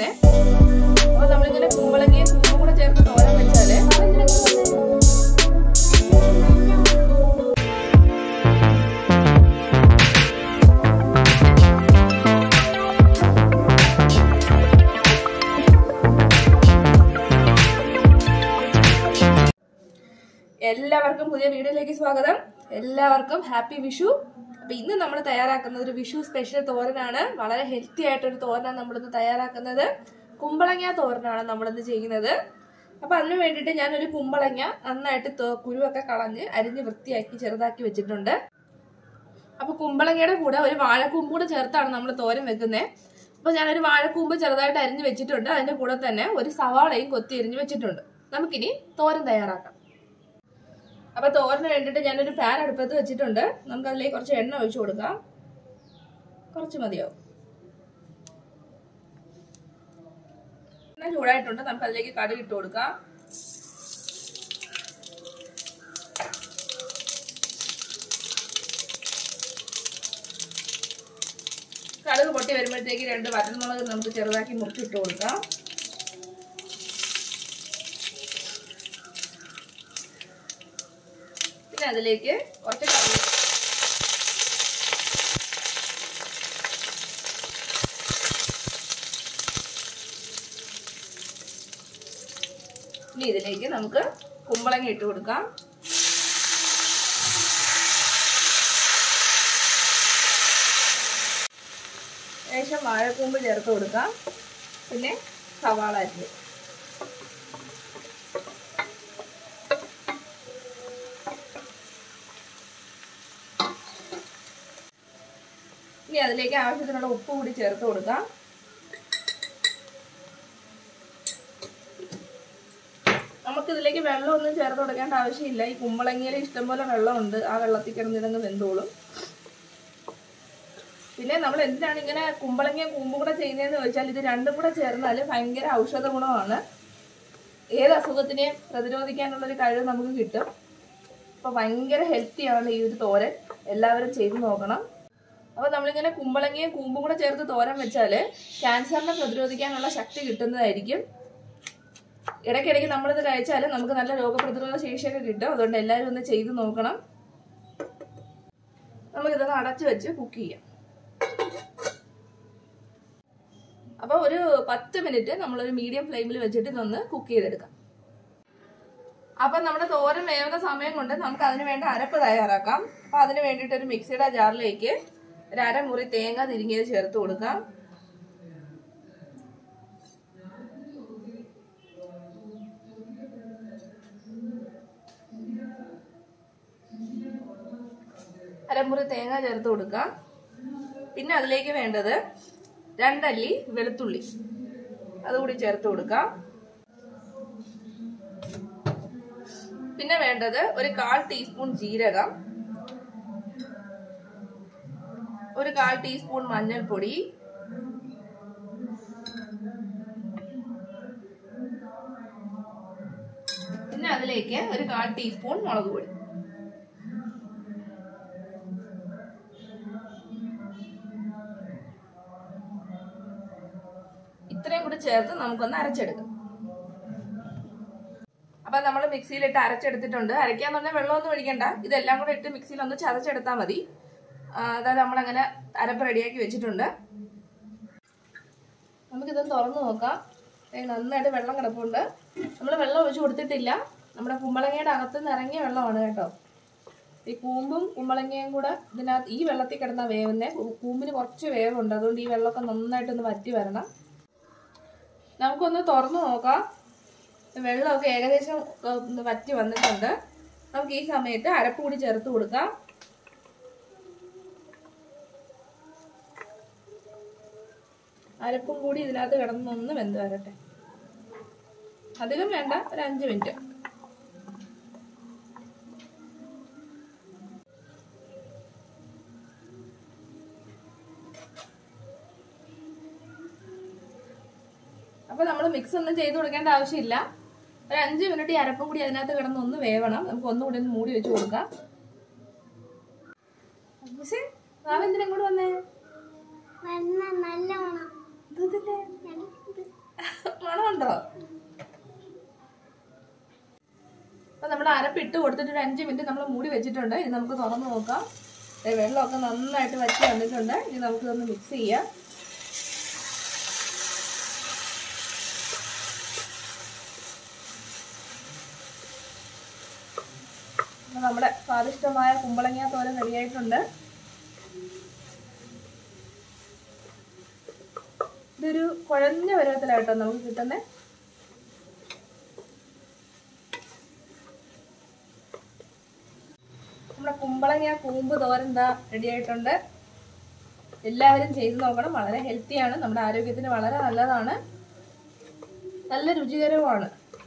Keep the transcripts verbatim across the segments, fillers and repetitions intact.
വെക്കുന്നേ. അപ്പൊ നമ്മളിങ്ങനെ കുമ്പളങ്ങയും കൂമ്പും കൂടെ ചേർത്ത് തോരൻ വെച്ചാല് എല്ലാവർക്കും പുതിയ വീഡിയോയിലേക്ക് സ്വാഗതം. എല്ലാവർക്കും ഹാപ്പി വിഷു. അപ്പൊ ഇന്ന് നമ്മൾ തയ്യാറാക്കുന്നത് ഒരു വിഷു സ്പെഷ്യൽ തോരനാണ്. വളരെ ഹെൽത്തി ആയിട്ടൊരു തോരനാണ് നമ്മളിന്ന് തയ്യാറാക്കുന്നത്. കുമ്പളങ്ങ തോരനാണ് നമ്മളിന്ന് ചെയ്യുന്നത്. അപ്പൊ അതിനു വേണ്ടിയിട്ട് ഞാനൊരു കുമ്പളങ്ങ നന്നായിട്ട് കുരുവൊക്കെ കളഞ്ഞ് അരിഞ്ഞ് വൃത്തിയാക്കി ചെറുതാക്കി വെച്ചിട്ടുണ്ട്. അപ്പൊ കുമ്പളങ്ങയുടെ കൂടെ ഒരു വാഴക്കൂമ്പ് കൂടെ ചേർത്താണ് നമ്മൾ തോരൻ വെക്കുന്നത്. അപ്പൊ ഞാനൊരു വാഴക്കൂമ്പ് ചെറുതായിട്ട് അരിഞ്ഞ് വെച്ചിട്ടുണ്ട്. അതിന്റെ കൂടെ തന്നെ ഒരു സവാളയും കൊത്തി അരിഞ്ഞ് വെച്ചിട്ടുണ്ട്. നമുക്കിനി തോരൻ തയ്യാറാക്കാം. അപ്പൊ തോരന് വേണ്ടിയിട്ട് ഞാനൊരു പാൻ അടുപ്പത്ത് വെച്ചിട്ടുണ്ട്. നമുക്ക് അതിലേക്ക് കുറച്ച് എണ്ണ ഒഴിച്ചു കൊടുക്കാം. കുറച്ച് മതിയാവും. എണ്ണ ചൂടായിട്ടുണ്ട്. നമുക്ക് അതിലേക്ക് കടുക് ഇട്ട് കൊടുക്കാം. കടുക് പൊട്ടി വരുമ്പോഴത്തേക്ക് രണ്ട് വറ്റൽമുളക് നമുക്ക് ചെറുതാക്കി മുറിച്ചിട്ട് കൊടുക്കാം. അതിലേക്ക് കുറച്ച് കറി ഇനി ഇതിലേക്ക് നമുക്ക് കുമ്പളങ്ങ ഇട്ട് കൊടുക്കാം. ശേഷം വാഴക്കൂമ്പ് ചേർത്ത് കൊടുക്കാം. പിന്നെ സവാള അരിഞ്ഞ് ഇനി അതിലേക്ക് ആവശ്യത്തിനുള്ള ഉപ്പ് കൂടി ചേർത്ത് കൊടുക്കാം. നമുക്കിതിലേക്ക് വെള്ളമൊന്നും ചേർത്ത് കൊടുക്കേണ്ട ആവശ്യമില്ല. ഈ കുമ്പളങ്ങയിൽ ഇഷ്ടംപോലെ വെള്ളമുണ്ട്. ആ വെള്ളത്തിൽ കിടന്നിടങ്ങ് വെന്തോളും. പിന്നെ നമ്മൾ എന്തിനാണ് ഇങ്ങനെ കുമ്പളങ്ങയും കൂമ്പും കൂടെ ചെയ്യുന്നതെന്ന് ചോദിച്ചാൽ ഇത് രണ്ടും കൂടെ ചേർന്നാൽ ഭയങ്കര ഔഷധ ഗുണമാണ്. ഏത് അസുഖത്തിനെയും പ്രതിരോധിക്കാനുള്ളൊരു കഴിവ് നമുക്ക് കിട്ടും. അപ്പോൾ ഭയങ്കര ഹെൽത്തിയാണ് ഈ ഒരു തോരൻ. എല്ലാവരും ചെയ്ത് നോക്കണം. അപ്പോൾ നമ്മളിങ്ങനെ കുമ്പളങ്ങയും കൂമ്പും കൂടെ ചേർത്ത് തോരൻ വെച്ചാൽ ക്യാൻസറിനെ പ്രതിരോധിക്കാനുള്ള ശക്തി കിട്ടുന്നതായിരിക്കും. ഇടയ്ക്കിടയ്ക്ക് നമ്മളിത് കഴിച്ചാൽ നമുക്ക് നല്ല രോഗപ്രതിരോധ ശേഷിയൊക്കെ കിട്ടും. അതുകൊണ്ട് എല്ലാവരും ഒന്ന് ചെയ്ത് നോക്കണം. നമുക്കിതൊന്ന് അടച്ചു വെച്ച് കുക്ക് ചെയ്യാം. അപ്പോൾ ഒരു പത്ത് മിനിറ്റ് നമ്മളൊരു മീഡിയം ഫ്ലെയിമിൽ വെച്ചിട്ട് ഇതൊന്ന് കുക്ക് ചെയ്തെടുക്കാം. അപ്പം നമ്മുടെ തോരൻ വേവുന്ന സമയം കൊണ്ട് നമുക്ക് അതിന് വേണ്ട അരപ്പ് തയ്യാറാക്കാം. അപ്പം അതിന് വേണ്ടിയിട്ട് ഒരു മിക്സിയുടെ ജാറിലേക്ക് ഒരു അരമുറി തേങ്ങ തിരിങ്ങിയത് ചേർത്ത് കൊടുക്കാം. അരമുറി തേങ്ങ ചേർത്ത് കൊടുക്കാം. പിന്നെ അതിലേക്ക് വേണ്ടത് രണ്ടല്ലി വെളുത്തുള്ളി അതുകൂടി ചേർത്ത് കൊടുക്കാം. പിന്നെ വേണ്ടത് ഒരു കാൽ ടീസ്പൂൺ ജീരകം, ഒരു കാൽ ടീസ്പൂൺ മഞ്ഞൾപ്പൊടി, പിന്നെ അതിലേക്ക് ഒരു കാൽ ടീസ്പൂൺ മുളക് പൊടി. ഇത്രയും കൂടി ചേർത്ത് നമുക്കൊന്ന് അരച്ചെടുക്കാം. അപ്പൊ നമ്മൾ മിക്സിയിലിട്ട് അരച്ചെടുത്തിട്ടുണ്ട്. അരയ്ക്കാന്ന് പറഞ്ഞാൽ വെള്ളമൊന്നും ഒഴിക്കണ്ട. ഇതെല്ലാം കൂടെ ഇട്ട് മിക്സിയിൽ ഒന്ന് ചതച്ചെടുത്താൽ മതി. അതായത് നമ്മളങ്ങനെ അരപ്പ് റെഡിയാക്കി വെച്ചിട്ടുണ്ട്. നമുക്കിതൊന്ന് തുറന്ന് നോക്കാം. നന്നായിട്ട് വെള്ളം കിടപ്പുണ്ട്. നമ്മൾ വെള്ളം ഒഴിച്ച് കൊടുത്തിട്ടില്ല. നമ്മുടെ കുമ്പളങ്ങയുടെ അകത്തുനിന്ന് ഇറങ്ങിയ വെള്ളമാണ് കേട്ടോ. ഈ കൂമ്പും കുമ്പളങ്ങയും കൂടെ ഇതിനകത്ത് ഈ വെള്ളത്തിൽ കിടന്ന വേവുന്നേ. കൂമ്പിന് കുറച്ച് വേവുണ്ട്. അതുകൊണ്ട് ഈ വെള്ളമൊക്കെ നന്നായിട്ടൊന്ന് വറ്റി വരണം. നമുക്കൊന്ന് തുറന്ന് നോക്കാം. വെള്ളമൊക്കെ ഏകദേശം ഒന്ന് വറ്റി വന്നിട്ടുണ്ട്. നമുക്ക് ഈ സമയത്ത് അരപ്പ് കൂടി ചേർത്ത് കൊടുക്കാം. അരപ്പും കൂടി ഇതിനകത്ത് കിടന്നൊന്ന് വെന്ത് വരട്ടെ. അധികം വേണ്ട, ഒരു അഞ്ച് മിനിറ്റ്. അപ്പൊ നമ്മൾ മിക്സ് ഒന്നും ചെയ്ത് കൊടുക്കേണ്ട ആവശ്യമില്ല. ഒരു അഞ്ച് മിനിറ്റ് ഈ അരപ്പും കൂടി അതിനകത്ത് കിടന്ന് ഒന്ന് വേവണം. നമുക്ക് ഒന്നുകൂടി ഒന്ന് മൂടി വെച്ച് കൊടുക്കാം. നാളെ എന്തിനാ ഇങ്ങോട്ട് വന്നേ? മണമുണ്ടോ? അപ്പൊ നമ്മൾ അരപ്പിട്ട് കൊടുത്തിട്ട് ഒരു അഞ്ച് മിനിറ്റ് നമ്മൾ മൂടി വെച്ചിട്ടുണ്ട്. ഇനി നമുക്ക് തുറന്ന് നോക്കാം. വെള്ളമൊക്കെ നന്നായിട്ട് വറ്റി വന്നിട്ടുണ്ട്. ഇനി നമുക്കിതൊന്ന് മിക്സ് ചെയ്യാം. നമ്മുടെ സ്വാദിഷ്ടമായ കുമ്പളങ്ങ തോരൻ റെഡിയായിട്ടുണ്ട്. ഇതൊരു കുഴഞ്ഞ പരുവത്തിലാട്ടോ നമുക്ക് കിട്ടുന്നത്. നമ്മുടെ കുമ്പളങ്ങ കൂമ്പ് തോരൻ എന്താ റെഡി ആയിട്ടുണ്ട്. എല്ലാവരും ചെയ്ത് നോക്കണം. വളരെ ഹെൽത്തിയാണ്, നമ്മുടെ ആരോഗ്യത്തിന് വളരെ നല്ലതാണ്, നല്ല രുചികരവുമാണ്.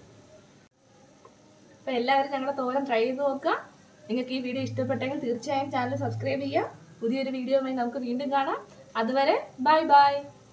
അപ്പോൾ എല്ലാവരും ഞങ്ങളുടെ തോരൻ ട്രൈ ചെയ്ത് നോക്കുക. നിങ്ങൾക്ക് ഈ വീഡിയോ ഇഷ്ടപ്പെട്ടെങ്കിൽ തീർച്ചയായും ചാനൽ സബ്സ്ക്രൈബ് ചെയ്യുക. പുതിയൊരു വീഡിയോയുമായി നമുക്ക് വീണ്ടും കാണാം. അതുവരെ ബൈ ബൈ.